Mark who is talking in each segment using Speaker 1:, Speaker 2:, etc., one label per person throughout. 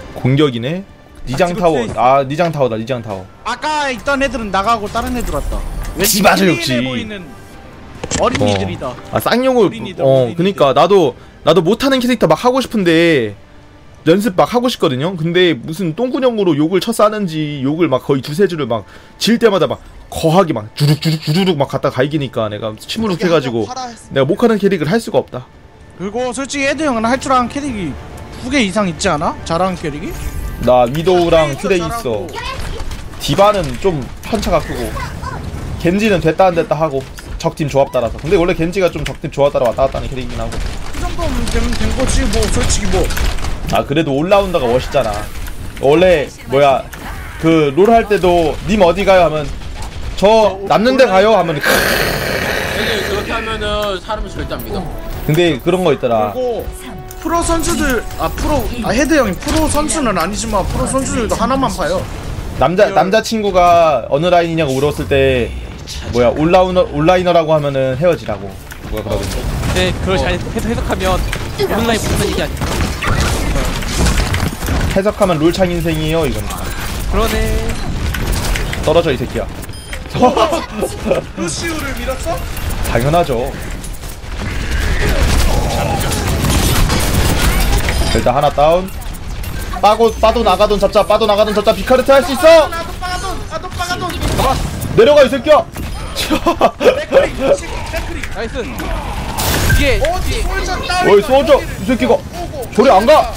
Speaker 1: 공격이네. 니장타워. 아 니장타워다. 니장타워.
Speaker 2: 아까 있던 애들은 나가고 다른 애들 왔다.
Speaker 1: 지 맞아 역시.
Speaker 2: 보이는 어린이들이다.
Speaker 1: 아 쌍용을. 그니까 나도 못하는 캐릭터 막 하고 싶은데 연습 막 하고 싶거든요. 근데 무슨 똥구녕으로 욕을 쳐싸는지 욕을 막 거의 두세 줄을 막 질 때마다 막 거하게 막 주룩 막 갖다 갈기니까 내가 침울룩해가지고 내가 못하는 캐릭을 할 수가 없다.
Speaker 2: 그리고 솔직히 에드 형은 할 줄 아는 캐릭이 2개 이상 있지 않아? 잘하는 캐릭이?
Speaker 1: 나 위도우랑 트레이 있어. 디바는 좀 편차가 크고 겐지는 됐다 안 됐다 하고 적팀 조합 따라서. 근데 원래 겐지가 좀 적팀 조합 따라 왔다 갔다 하는 캐릭이긴 하고.
Speaker 2: 그 정도면 된 거지 뭐 솔직히 뭐.
Speaker 1: 아 그래도 올라운더가 멋있잖아. 원래 뭐야 그 롤 할 때도 님 어디 가요 하면 저 남는데 가요 하면
Speaker 3: 근데 그렇게 하면은 사람은 절대 안 믿어.
Speaker 1: 근데 그런 거 있더라.
Speaker 2: 그리고 프로 선수들 헤드 형이 프로 선수는 아니지만 프로 선수들도 하나만 봐요.
Speaker 1: 남자친구가 어느 라인이냐고 물었을 때 뭐야 온라이너라고 하면은 헤어지라고 누가 그러던데.
Speaker 4: 네, 그걸 잘 해석하면 온라인 무슨 얘기 아니야.
Speaker 1: 해석하면 롤창 인생이에요 이건.
Speaker 4: 그러네.
Speaker 1: 떨어져 이 새끼야.
Speaker 2: 루시우를 밀었어?
Speaker 1: 당연하죠. 일단 하나 다운. 빠도 나가돈 잡자. 빠도 나가돈 잡자. 비카르트 할 수 있어.
Speaker 2: 나도 빠가돈.
Speaker 1: 내려가 이 새끼야.
Speaker 4: 나이스. 이게
Speaker 1: 어이 쏘죠 이 새끼가. 저리 안 가.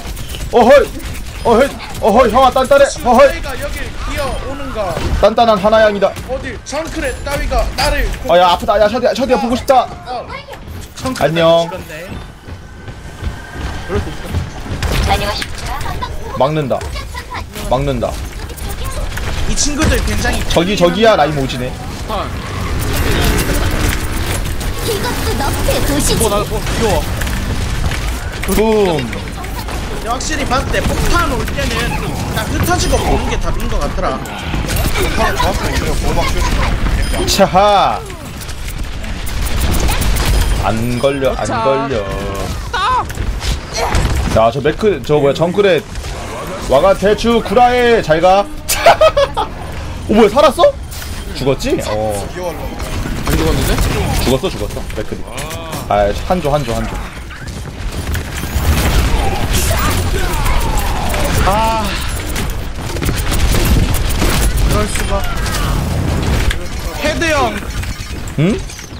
Speaker 1: 어허이 형아 단단해. 어허이
Speaker 2: 여기 기어오는가.
Speaker 1: 단단한 하나양이다.
Speaker 2: 어디 정크레 따위가 나를.
Speaker 1: 야 아프다. 야 셔디야 보고 싶다. 안녕. 막는다.
Speaker 2: 이 친구들 굉장히
Speaker 1: 저기야 라임 오지네.
Speaker 4: 나 귀여워.
Speaker 1: 붐.
Speaker 2: 확실히 봤을 때 폭탄 올 때는 딱 흩어지고 보는 게 답인 것 같더라.
Speaker 1: 차하. 안 걸려. 야 저 매크 저 뭐야 정글에 와가 대추 구라에 잘가. 뭐야 살았어? 죽었지?
Speaker 3: 안 죽었는데?
Speaker 1: 죽었어 매크리. 아 한조.
Speaker 2: 그럴 수가. 헤드 형.
Speaker 1: 응?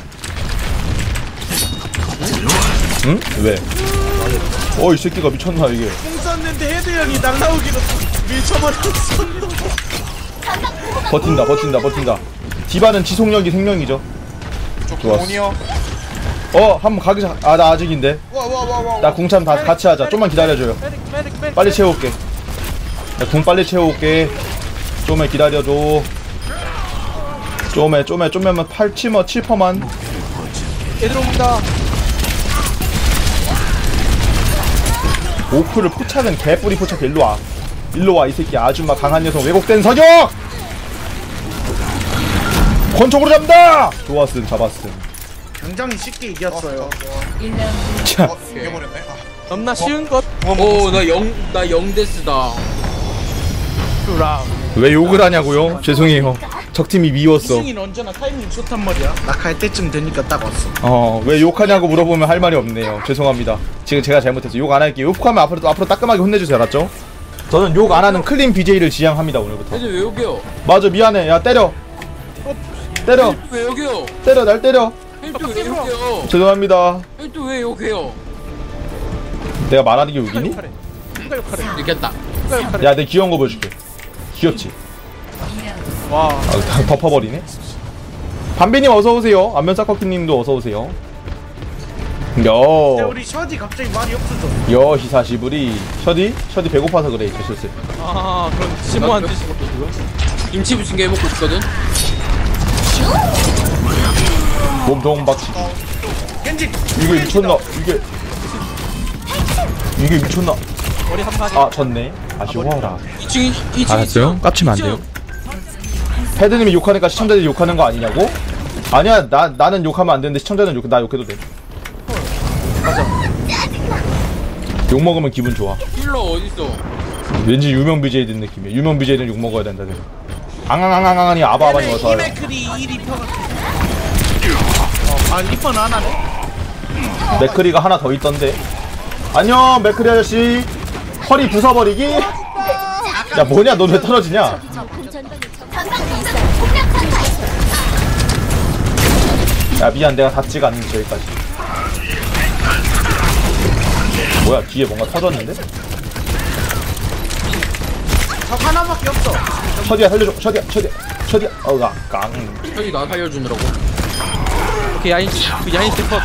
Speaker 1: 왜? 이 새끼가 미쳤나 이게.
Speaker 2: 공 쐈는데 헤드 형이 날라오기로 미쳐버렸어.
Speaker 1: 버틴다. 디바는 지속력이 생명이죠. 좋았어. 한번 가기자. 나 아직인데. 나 궁참 다 같이 하자. 좀만 기다려줘요. 빨리 채워올게. 나 궁 빨리 채워올게. 좀만 기다려줘. 좀만 7퍼만.
Speaker 4: 얘들 옵니다.
Speaker 1: 오크를 포착은 개뿌리 포착해. 일로와 이 새끼. 아줌마 강한 녀석 왜곡된 사격. 권총으로 잡는다. 좋았음. 잡았음.
Speaker 2: 굉장히 쉽게 이겼어요.
Speaker 1: 자
Speaker 4: 넘나 쉬운 것.
Speaker 3: 나 0데스다.
Speaker 1: 왜 욕을 하냐고요? 죄송해요. 적팀이 미웠어.
Speaker 2: 이승이는 언제나 타이밍 좋단 말이야. 나 갈 때쯤 되니까 딱 왔어.
Speaker 1: 왜 욕하냐고 물어보면 할 말이 없네요. 죄송합니다. 지금 제가 잘못했어요. 욕 안 할게요. 욕하면 앞으로 따끔하게 혼내주세요. 알았죠? 저는 욕 안 하는 클린 BJ를 지향합니다 오늘부터.
Speaker 3: 왜 여기요?
Speaker 1: 맞아 미안해. 야 때려.
Speaker 3: 왜 여기요?
Speaker 1: 때려 날 때려.
Speaker 3: 또 왜 여기요?
Speaker 1: 죄송합니다.
Speaker 3: 또 왜 여기요?
Speaker 1: 내가 말하는 게 욕이니?
Speaker 4: 누가 역할해?
Speaker 3: 이겼다.
Speaker 1: 야 내 귀여운 거 보여줄게. 귀엽지?
Speaker 4: 와.
Speaker 1: 덮어버리네. 밤비님 어서오세요. 안면사커키님도 어서오세요.
Speaker 2: 근데 우리 셔디 갑자기 말이 없어졌어.
Speaker 1: 히사시부리. 셔디 배고파서 그래. 실수.
Speaker 4: 그런 심오한 뜻이.
Speaker 3: 김치 부침개 해먹고 있거든?
Speaker 1: 몸통 박치기.
Speaker 2: 겐지.
Speaker 1: 이게 미쳤나? 이게 미쳤나?
Speaker 4: 머리 한 방에.
Speaker 1: 졌네. 아쉬워라.
Speaker 3: 2층
Speaker 1: 알았어요? 깝치면 안 돼요. 헤드님이 욕하니까 시청자들이 욕하는 거 아니냐고? 아니야. 나는 욕하면 안 되는데 시청자는 나 욕해도 돼.
Speaker 4: 맞아.
Speaker 1: 욕 먹으면 기분 좋아.
Speaker 3: 힐러 어딨어?
Speaker 1: 왠지 유명 BJ 된 느낌이야. 유명 BJ는 욕 먹어야 된다. 앙앙앙앙앙이 아바아바니 어서 와요.
Speaker 2: 맥크리 이 리퍼가. 아 리퍼는 안 하네.
Speaker 1: 맥크리가 하나 더 있던데. 안녕 맥크리 아저씨. 허리 부숴버리기. 야 뭐냐 너 왜 떨어지냐. 야 미안 내가 닿지가 않는 저기까지. 뭐야 뒤에 뭔가 터졌는데?
Speaker 2: 적 하나밖에 없어.
Speaker 1: 셔디야 살려줘. 셔디야 어가 깡.
Speaker 3: 형이 나 살려주느라고.
Speaker 4: 오케이 야인 스티커.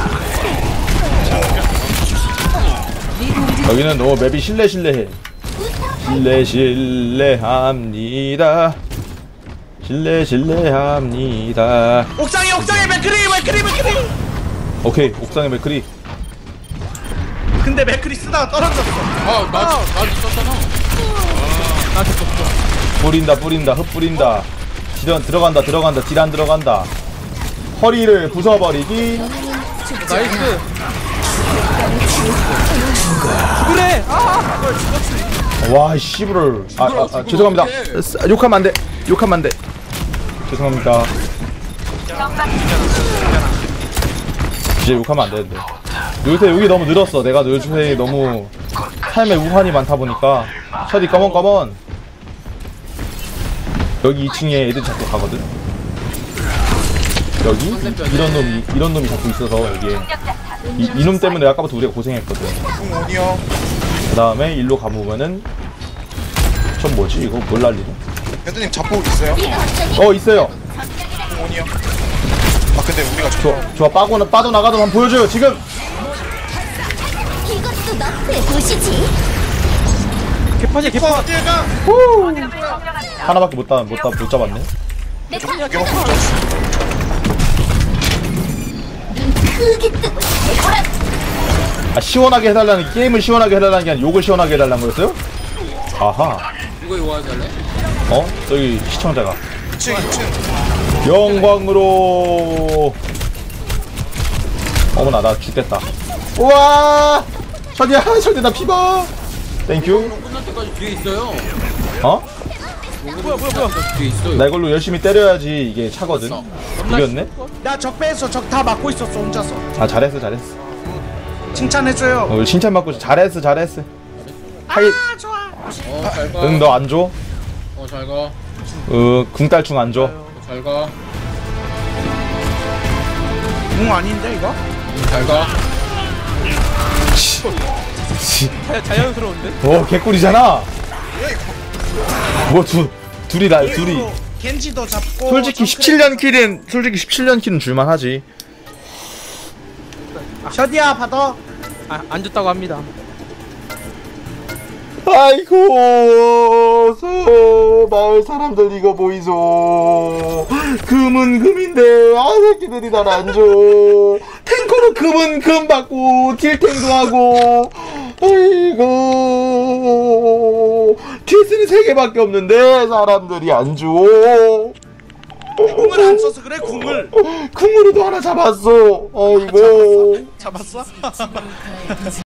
Speaker 1: 여기는 너무 맵이 실례해. 실례합니다. 실례합니다.
Speaker 2: 옥상에 맥크리.
Speaker 1: 오케이 옥상에 맥크리.
Speaker 2: 근데 맥크리 쓰다가 떨어졌어.
Speaker 3: 나 있었잖아.
Speaker 1: 뿌린다 흩뿌린다. 들어간다 딜 안 들어간다. 허리를 부숴버리기.
Speaker 4: 나이스. 그래.
Speaker 1: 와 씨부를. 죄송합니다. 욕하면 안돼. 죄송합니다. 이제 욕하면 안 되는데. 요새 욕이 너무 늘었어. 내가 요새 너무 삶에 우환이 많다 보니까. 셔디 꺼먼. 여기 2층에 애들 자꾸 가거든. 여기 이런 놈이 자꾸 있어서 여기에 이놈 때문에 아까부터 우리가 고생했거든. 그 다음에 일로 가보면은 전 뭐지 이거 뭘 날리냐?
Speaker 5: 헤드님 자폭 있어요?
Speaker 1: 있어요.
Speaker 5: 오니요. 아 근데 우리가
Speaker 1: 좋아 빠져나가도 한번 보여줘요 지금.
Speaker 6: 이것도 너의 도시지.
Speaker 4: 개판이야 개판.
Speaker 1: 하나밖에 못 잡았네.
Speaker 5: 이거 보죠.
Speaker 6: 크게 뜨고 해보라.
Speaker 1: 시원하게 해달라는 게임을 시원하게 해달라는 게 아니라 욕을 시원하게 해달라는 거였어요? 아하.
Speaker 3: 이거 할래?
Speaker 1: 저기 시청자가
Speaker 5: 2층.
Speaker 1: 영광으로. 어머나 나 죽겠다. 우와 셔디야 나 피봐. 땡큐.
Speaker 3: 끝날 때까지 뒤에 있어요.
Speaker 4: 뭐야.
Speaker 3: 뒤에 있어.
Speaker 1: 나 이걸로 열심히 때려야지 이게 차거든. 이겼네?
Speaker 2: 나 적 빼서 적 다 막고 있었어 혼자서.
Speaker 1: 잘했어.
Speaker 2: 칭찬해줘요.
Speaker 1: 칭찬 받고 잘했어. 하기.
Speaker 2: 좋아.
Speaker 3: 잘 가.
Speaker 1: 응 너 안 줘?
Speaker 3: 잘 가.
Speaker 1: 궁딸충 안 줘?
Speaker 3: 잘 가.
Speaker 2: 아닌데 이거?
Speaker 3: 잘 가.
Speaker 4: 자연스러운데?
Speaker 1: 개꿀이잖아. 둘이
Speaker 2: 겐지도 잡고.
Speaker 1: 솔직히 17년 킬은 줄만하지.
Speaker 2: 셔디야 받아.
Speaker 4: 안 줬다고 합니다.
Speaker 1: 아이고 마을 사람들 이거 보이소. 금은 금인데 새끼들이 날 안 줘. 탱커로 금은 금 받고 딜탱도 하고. 아이고 킬스는 3개밖에 없는데 사람들이 안 줘.
Speaker 2: 궁을 안 써서 그래 궁을.
Speaker 1: 궁으로도 하나 잡았어. 아이고
Speaker 2: 잡았어?